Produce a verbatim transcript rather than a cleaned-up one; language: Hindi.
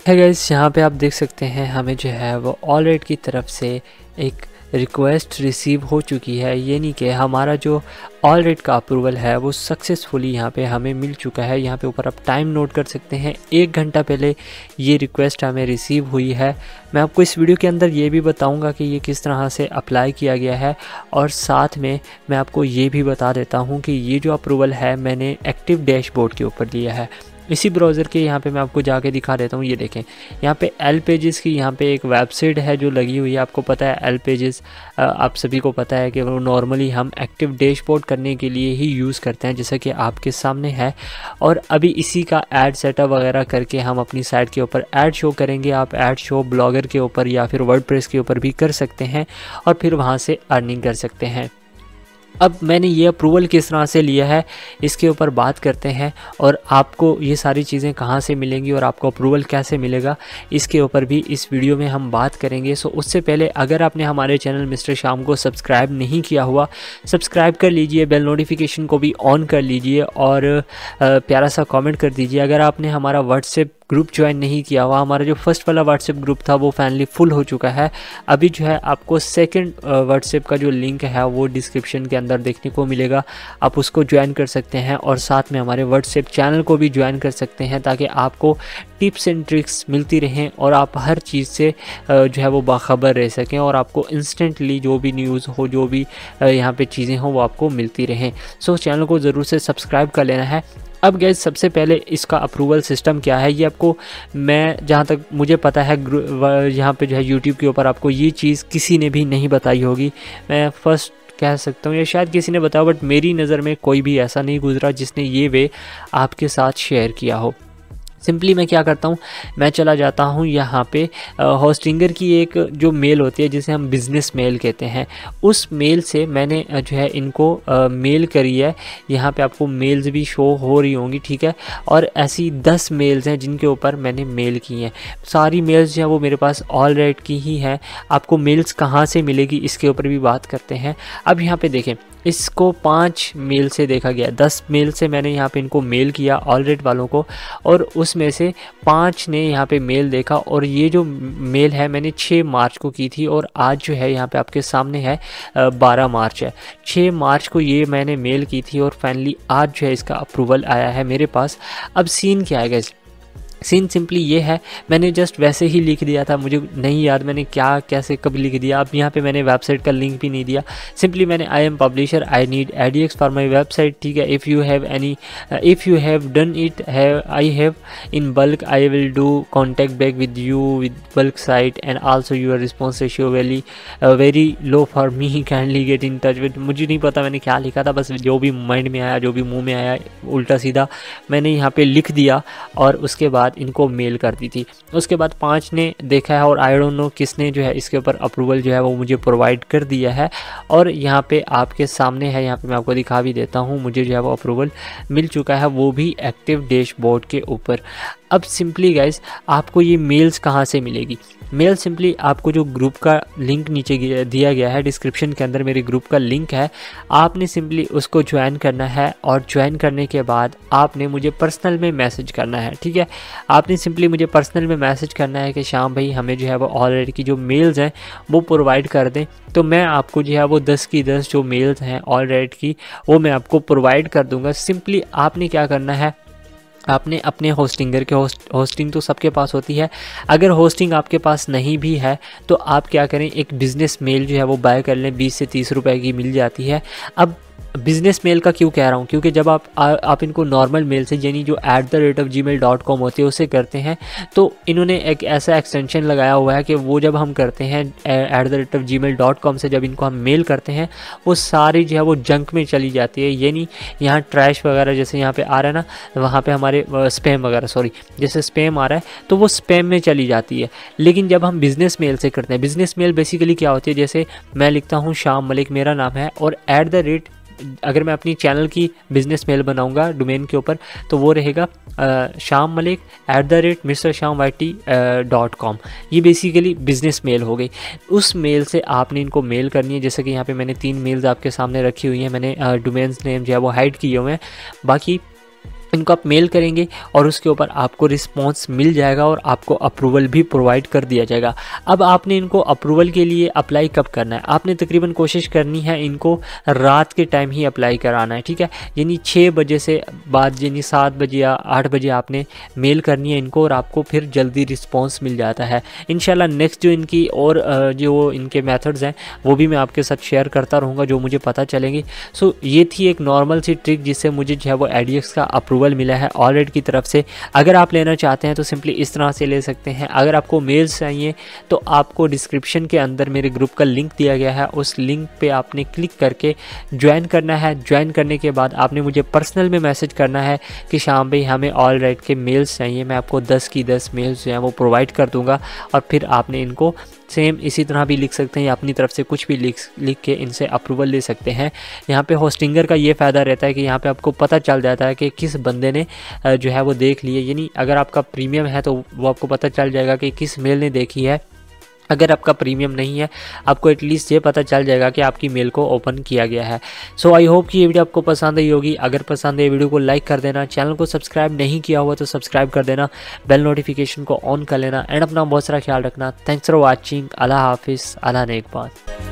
है गाइस, यहाँ पे आप देख सकते हैं हमें जो है वो ऑलरेडी की तरफ से एक रिक्वेस्ट रिसीव हो चुकी है, यानी कि हमारा जो ऑलरेडी का अप्रूवल है वो सक्सेसफुली यहाँ पे हमें मिल चुका है। यहाँ पे ऊपर आप टाइम नोट कर सकते हैं, एक घंटा पहले ये रिक्वेस्ट हमें रिसीव हुई है। मैं आपको इस वीडियो के अंदर ये भी बताऊंगा कि ये किस तरह से अप्लाई किया गया है, और साथ में मैं आपको ये भी बता देता हूँ कि ये जो अप्रूवल है मैंने एक्टिव डैशबोर्ड के ऊपर लिया है। इसी ब्राउज़र के यहाँ पे मैं आपको जाके दिखा देता हूँ। ये देखें, यहाँ पे एल पेजेस की यहाँ पे एक वेबसाइट है जो लगी हुई है। आपको पता है एल पेजेस, आप सभी को पता है कि वो नॉर्मली हम एक्टिव डैशबोर्ड करने के लिए ही यूज़ करते हैं, जैसा कि आपके सामने है। और अभी इसी का ऐड सेटअप वगैरह करके हम अपनी साइट के ऊपर ऐड शो करेंगे। आप ऐड शो ब्लॉगर के ऊपर या फिर वर्डप्रेस के ऊपर भी कर सकते हैं और फिर वहाँ से अर्निंग कर सकते हैं। अब मैंने ये अप्रूवल किस तरह से लिया है इसके ऊपर बात करते हैं, और आपको ये सारी चीज़ें कहाँ से मिलेंगी और आपको अप्रूवल कैसे मिलेगा इसके ऊपर भी इस वीडियो में हम बात करेंगे। सो उससे पहले अगर आपने हमारे चैनल मिस्टर श्याम को सब्सक्राइब नहीं किया हुआ, सब्सक्राइब कर लीजिए, बेल नोटिफिकेशन को भी ऑन कर लीजिए और प्यारा सा कॉमेंट कर दीजिए। अगर आपने हमारा व्हाट्सएप ग्रुप ज्वाइन नहीं किया हुआ, हमारा जो फर्स्ट वाला व्हाट्सएप ग्रुप था वो फाइनली फुल हो चुका है। अभी जो है आपको सेकंड व्हाट्सएप का जो लिंक है वो डिस्क्रिप्शन के अंदर देखने को मिलेगा, आप उसको ज्वाइन कर सकते हैं और साथ में हमारे व्हाट्सएप चैनल को भी ज्वाइन कर सकते हैं, ताकि आपको टिप्स एंड ट्रिक्स मिलती रहें और आप हर चीज़ से जो है वो बाखबर रह सकें और आपको इंस्टेंटली जो भी न्यूज़ हो, जो भी यहाँ पे चीज़ें हो वो आपको मिलती रहें। सो चैनल को ज़रूर से सब्सक्राइब कर लेना है। अब गैस, सबसे पहले इसका अप्रूवल सिस्टम क्या है ये आपको, मैं जहाँ तक मुझे पता है यहाँ पे जो है यूट्यूब के ऊपर आपको ये चीज़ किसी ने भी नहीं बताई होगी। मैं फर्स्ट कह सकता हूँ, या शायद किसी ने बताया, बट मेरी नज़र में कोई भी ऐसा नहीं गुजरा जिसने ये वे आपके साथ शेयर किया हो। सिंपली मैं क्या करता हूँ, मैं चला जाता हूँ यहाँ पे होस्टिंगर की एक जो मेल होती है जिसे हम बिज़नेस मेल कहते हैं, उस मेल से मैंने जो है इनको आ, मेल करी है। यहाँ पे आपको मेल्स भी शो हो रही होंगी, ठीक है। और ऐसी दस मेल्स हैं जिनके ऊपर मैंने मेल की हैं। सारी मेल्स जो है वो मेरे पास ऑलरेडी की ही हैं। आपको मेल्स कहाँ से मिलेगी इसके ऊपर भी बात करते हैं। अब यहाँ पे देखें, इसको पाँच मेल से देखा गया, दस मेल से मैंने यहाँ पे इनको मेल किया ऑलरेडी वालों को, और उसमें से पाँच ने यहाँ पे मेल देखा। और ये जो मेल है मैंने छः मार्च को की थी, और आज जो है यहाँ पे आपके सामने है बारह मार्च है। छः मार्च को ये मैंने मेल की थी और फाइनली आज जो है इसका अप्रूवल आया है मेरे पास। अब सीन क्या है गाइस, सीन सिंपली ये है, मैंने जस्ट वैसे ही लिख दिया था, मुझे नहीं याद मैंने क्या कैसे कब लिख दिया। अब यहाँ पे मैंने वेबसाइट का लिंक भी नहीं दिया, सिंपली मैंने I am publisher, I need ADX for my website, ठीक है। If you have any if you have done it have I have in bulk I will do contact back with you with bulk site and also your response ratio very very low for me, kindly get in touch with. मुझे नहीं पता मैंने क्या लिखा था, बस जो भी माइंड में आया, जो भी मुँह में आया, उल्टा सीधा मैंने यहाँ पर लिख दिया और उसके बाद इनको मेल कर दी थी। उसके बाद पांच ने देखा है और आई डोंट नो किसने जो है इसके ऊपर अप्रूवल जो है वो मुझे प्रोवाइड कर दिया है, और यहाँ पे आपके सामने है, यहाँ पे मैं आपको दिखा भी देता हूँ। मुझे जो है वो अप्रूवल मिल चुका है, वो भी एक्टिव डैशबोर्ड के ऊपर। अब सिंपली गाइस, आपको ये मेल्स कहाँ से मिलेगी? मेल सिंपली आपको जो ग्रुप का लिंक नीचे दिया गया है डिस्क्रिप्शन के अंदर, मेरे ग्रुप का लिंक है, आपने सिंपली उसको ज्वाइन करना है। और ज्वाइन करने के बाद आपने मुझे पर्सनल में मैसेज करना है, ठीक है। आपने सिंपली मुझे पर्सनल में मैसेज करना है कि श्याम भाई हमें जो है वो ऑलरेडी की जो मेल्स हैं वो प्रोवाइड कर दें, तो मैं आपको जो है वो दस की दस जो मेल्स हैं ऑलरेडी की वो मैं आपको प्रोवाइड कर दूँगा। सिंपली आपने क्या करना है, आपने अपने होस्टिंगर के होस्ट होस्टिंग तो सबके पास होती है, अगर होस्टिंग आपके पास नहीं भी है तो आप क्या करें, एक बिज़नेस मेल जो है वो बाय कर लें, बीस से तीस रुपए की मिल जाती है। अब बिज़नेस मेल का क्यों कह रहा हूँ, क्योंकि जब आप आ, आप इनको नॉर्मल मेल से, यानी जो at the rate of Gmail dot com होती है उससे करते हैं, तो इन्होंने एक ऐसा एक्सटेंशन लगाया हुआ है कि वो जब हम करते हैं at the rate of Gmail dot com से जब इनको हम मेल करते हैं वो सारी जो है वो जंक में चली जाती है। यानी यहाँ ट्रैश वगैरह जैसे यहाँ पे आ रहा है ना, वहाँ पे हमारे स्पैम वगैरह, सॉरी जैसे स्पैम आ रहा है तो वो स्पैम में चली जाती है। लेकिन जब हम बिज़नेस मेल से करते हैं, बिज़नेस मेल बेसिकली क्या होती है, जैसे मैं लिखता हूँ श्याम मलिक मेरा नाम है, और एट द रेट अगर मैं अपनी चैनल की बिज़नेस मेल बनाऊंगा डोमेन के ऊपर तो वो रहेगा Shyam Malik at the rate mister Shyam Y T dot com. ये बेसिकली बिज़नेस मेल हो गई। उस मेल से आपने इनको मेल करनी है। जैसे कि यहाँ पे मैंने तीन मेल्स आपके सामने रखी हुई हैं, मैंने डोमेन्स नेम जो है वो हाइड किए हुए हैं, बाकी इनको आप मेल करेंगे और उसके ऊपर आपको रिस्पांस मिल जाएगा और आपको अप्रूवल भी प्रोवाइड कर दिया जाएगा। अब आपने इनको अप्रूवल के लिए अप्लाई कब करना है, आपने तकरीबन कोशिश करनी है इनको रात के टाइम ही अप्लाई कराना है, ठीक है। यानी छः बजे से बाद यानी सात बजे या आठ बजे आपने मेल करनी है इनको और आपको फिर जल्दी रिस्पॉन्स मिल जाता है। इंशाल्लाह नेक्स्ट जो इनकी और जो इनके मेथड्स हैं वो भी मैं आपके साथ शेयर करता रहूँगा जो मुझे पता चलेंगे। सो ये थी एक नॉर्मल सी ट्रिक जिससे मुझे जो है वो एडीएक्स का अप्रूवल मिला है ऑलरेड की तरफ से। अगर आप लेना चाहते हैं तो सिंपली इस तरह से ले सकते हैं। अगर आपको मेल्स चाहिए तो आपको डिस्क्रिप्शन के अंदर मेरे ग्रुप का लिंक दिया गया है, उस लिंक पे आपने क्लिक करके ज्वाइन करना है। ज्वाइन करने के बाद आपने मुझे पर्सनल में मैसेज करना है कि शाम भाई हमें ऑलरेड के मेल्स चाहिए, मैं आपको दस की दस मेल्स जो हैं वो प्रोवाइड कर दूंगा। और फिर आपने इनको सेम इसी तरह भी लिख सकते हैं या अपनी तरफ से कुछ भी लिख लिख के इनसे अप्रूवल ले सकते हैं। यहाँ पे होस्टिंगर का ये फ़ायदा रहता है कि यहाँ पे आपको पता चल जाता है कि किस बंदे ने जो है वो देख लिए, यानी अगर आपका प्रीमियम है तो वो आपको पता चल जाएगा कि किस मेल ने देखी है। अगर आपका प्रीमियम नहीं है आपको एटलीस्ट ये पता चल जाएगा कि आपकी मेल को ओपन किया गया है। सो आई होप कि ये वीडियो आपको पसंद आई होगी। अगर पसंद है वीडियो को लाइक कर देना, चैनल को सब्सक्राइब नहीं किया हुआ तो सब्सक्राइब कर देना, बेल नोटिफिकेशन को ऑन कर लेना एंड अपना बहुत सारा ख्याल रखना। Thanks for watching. अल्लाह हाफिज़। अल्लाह नेक बात।